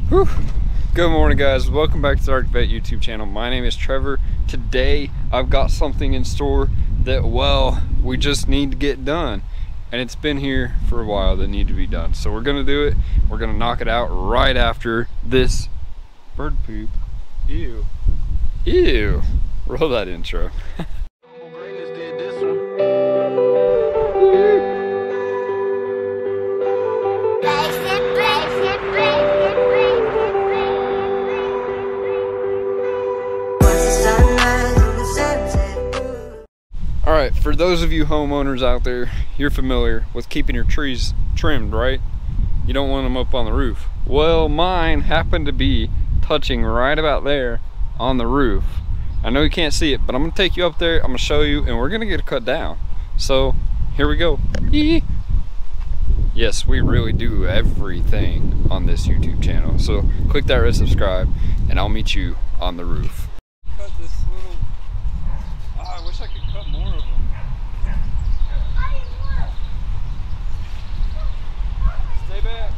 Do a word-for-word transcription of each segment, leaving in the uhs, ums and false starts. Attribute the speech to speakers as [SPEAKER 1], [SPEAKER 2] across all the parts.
[SPEAKER 1] Whew. Good morning, guys. Welcome back to the Arctic Vet YouTube channel. My name is Trevor. Today I've got something in store that, well, we just need to get done, and it's been here for a while that need to be done. So we're gonna do it. We're gonna knock it out right after this bird poop. Ew. Ew. Roll that intro. Alright, for those of you homeowners out there, you're familiar with keeping your trees trimmed, right? You don't want them up on the roof. Well, mine happened to be touching right about there on the roof. I know you can't see it, but I'm going to take you up there, I'm going to show you, and we're going to get it cut down. So, here we go. Eee. Yes, we really do everything on this YouTube channel. So, click that red subscribe, and I'll meet you on the roof. Cut this little... Oh, I wish I could cut more of them. Stay back.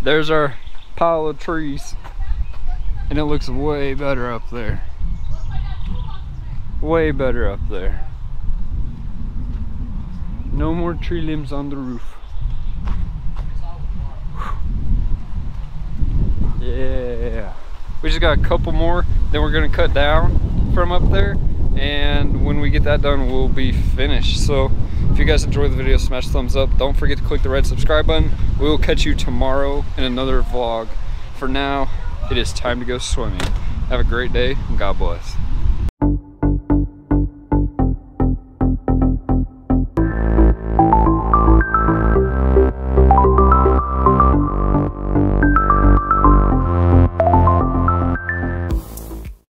[SPEAKER 1] There's our pile of trees. And it looks way better up there. Way better up there. No more tree limbs on the roof. Yeah. We just got a couple more, then we're gonna cut down from up there. And when we get that done, we'll be finished. So if you guys enjoyed the video, smash the thumbs up. Don't forget to click the red subscribe button. We will catch you tomorrow in another vlog. For now, it is time to go swimming. Have a great day and God bless.